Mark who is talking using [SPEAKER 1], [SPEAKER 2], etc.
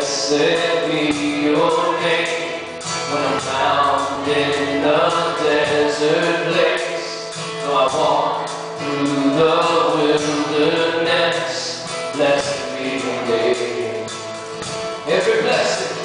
[SPEAKER 1] blessed be your name. When I'm found in the desert place, though I walk through the wilderness, blessed be your name. Every blessing